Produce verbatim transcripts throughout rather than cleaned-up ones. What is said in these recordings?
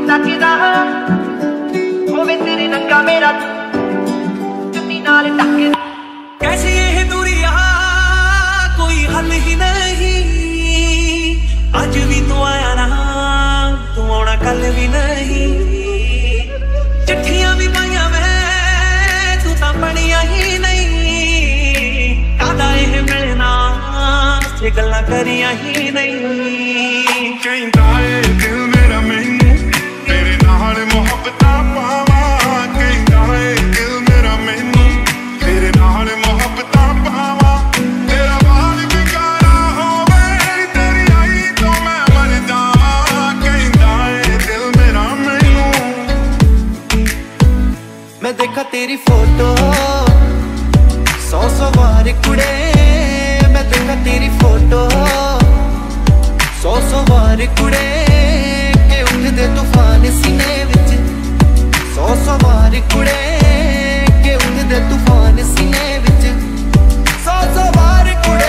तकदा होवे तेरे नंगा मेरा चुन्नी नाल टकदा। कैसी ये दूरिया कोई हल ही नहीं, आज भी तू आया ना तू आना कल भी नहीं। चिट्ठियां भी पाइया मैं तू तां पढ़िया ही नहीं। कादा ये मिलना ये गल्लां करिया ही नहीं। कहंदा ए दिल मेरा मैनू तेरे नाल मुहब्बतां पावां। कहंदा ए दिल मेरा मैनू तेरे नाल मुहब्बतां पावां। तेरा वाल बिगाड़ा होवे तेरी आई तो मैं मर जावां। कहंदा ए दिल मेरा मैनू। मैं देखा तेरी फोटो सौ सौ बार कुड़े। मैं देखा तेरी फोटो सौ सौ बार कुड़े के उठदे तूफान सीने विच। सौ सौ बार कुड़े के उठदे तूफान सीने विच। सौ सौ बार कुड़े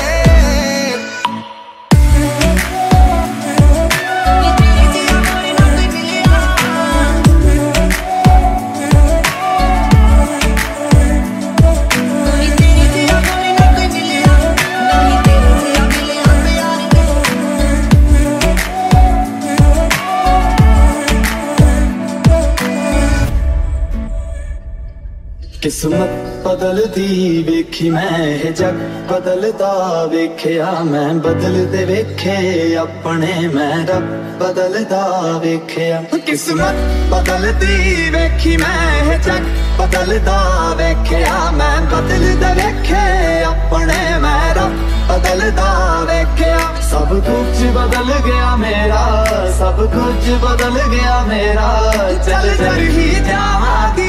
किस्मत बदलदी वेखी मैं जग बदलदा वेख्या मैं। बदलदे वेखे अपने मैं रब बदलदा वेख्या। किस्मत बदलदी वेखी मैं जग बदलदा वेख्या मैं। बदलदे वेखे अपने मैं रब बदलदा वेख्या। सब कुछ बदल गया मेरा, सब कुछ बदल गया मेरा। चल चल ही जावांगी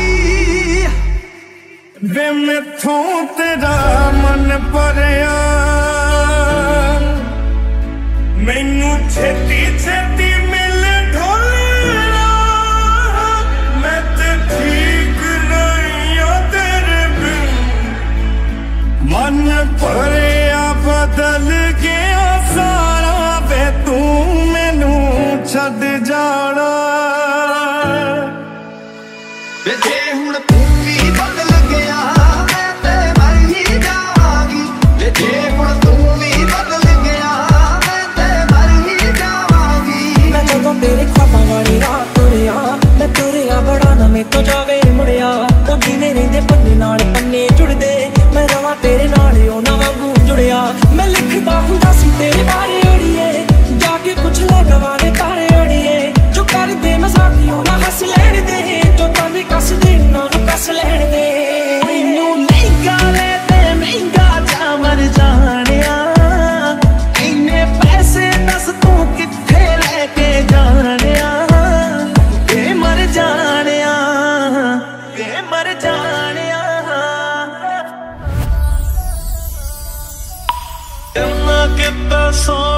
वे मैथों तेरा मन भरिया। मैनू छेती छेती मिल ढोलना। मैं ते ठीक नहीं आ तेरे बिन। मन भरिया बदल गया सारा वे तू मैनू छड्ड जाना। वे जे हुण तू भी बदल गया मैं ते मर ही जावांगी। वे जे हुण तू भी बदल गया मैं ते मर ही जावांगी। मैं जदों तेरे ख्वाबां वाली राह तुरिया। मैं तुरिया बड़ा ना मैं तो जावे मुड़िया। ओ जिवें रहिंदे पन्ने नाल पन्ने जुड़दे मैं रवां तेरे नाल ओ ना वांगू जुड़िया। मैं लिखदा हुंदा सी तेरे बारे अड़िए जाके पुछ ले गवारे तारे अड़िए। जो कर दे मजाकियों ना हंस लैण दे जो ताने कस दे ना कस लैण दे। मैनू महंगा ले ते महंगा जा मर जाणिया। इन्ने पैसे दस तू कित्थे लेके जाणिया। वे मर जाणिया वे मर जाणिया। गल्लां कित्ता सो